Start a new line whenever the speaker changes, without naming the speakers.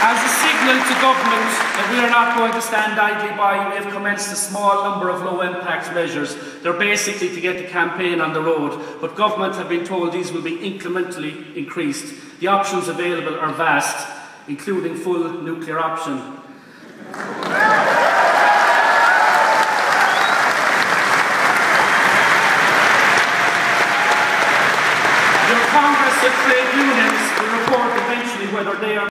As a signal to government that we are not going to stand idly by, we have commenced a small number of low-impact measures. They're basically to get the campaign on the road, but government have been told these will be incrementally increased. The options available are vast, including full nuclear option. Your Congress of Trade Unions will report eventually whether they are